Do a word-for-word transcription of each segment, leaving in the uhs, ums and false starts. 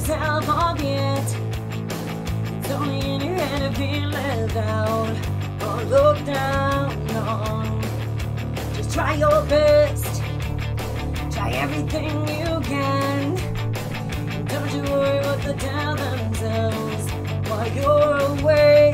yourself up yet. It's only in your head to feel left out or looked down on. Just try your best, try everything you can. Don't you worry what they tell themselves while you're away.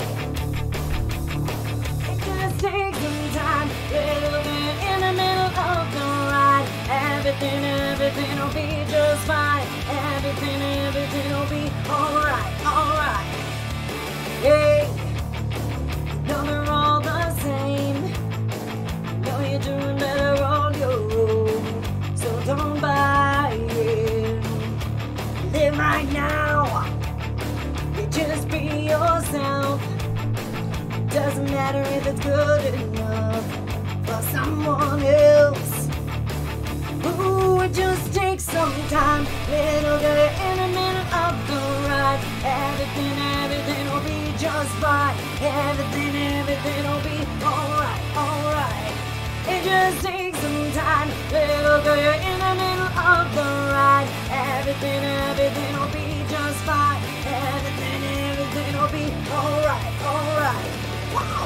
It just takes some time, little bit in the middle of the ride. Everything, everything will be just fine. Everything, everything will be alright, alright. Hey, no, they're all the same. Know you're doing better on your own, so don't buy it. Live right now. You just be yourself. Doesn't matter if it's good enough for someone else. Ooh, it just takes some time. Little girl in the middle of the ride. Everything, everything will be just fine. Everything, everything will be alright, alright. It just takes some time. Little girl, you're in the middle of the ride. Everything, everything will be just fine. Everything, everything will be alright, alright. Wow!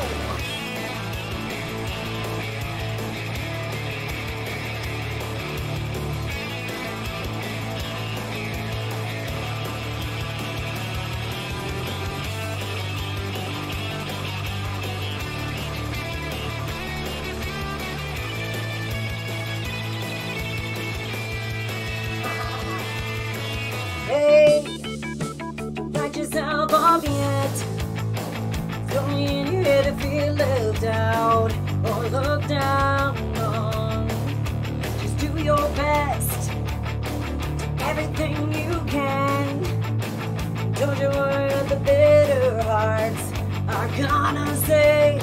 Hey, don't write yourself off yet. It's only in your head to feel left out or looked down on. Just do your best, do everything you can. Don't you worry what the bitter hearts are gonna say.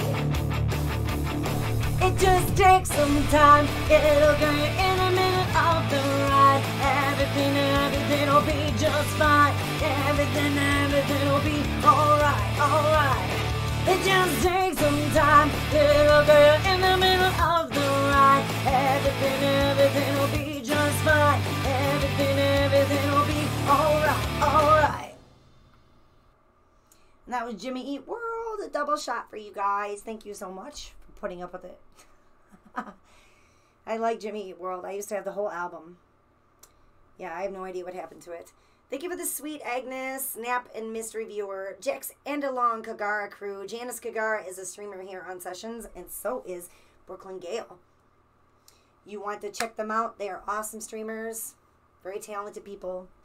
It just takes some time. It'll get you in the middle of the ride. Everything, everything will be just fine. Everything, everything will be alright, alright. It just takes some time. It'll get you in the middle of the ride. Everything, everything will be just fine. Everything, everything will be alright, alright. And that was Jimmy Eat World, a double shot for you guys. Thank you so much for putting up with it. I like Jimmy Eat World. I used to have the whole album. Yeah, I have no idea what happened to it. Thank you for the sweet Agnes, Snap, and Mystery Viewer, Jax and Along Kagara crew. Janice Kagara is a streamer here on Sessions, and so is Brooklyn Gale. You want to check them out. They are awesome streamers, very talented people.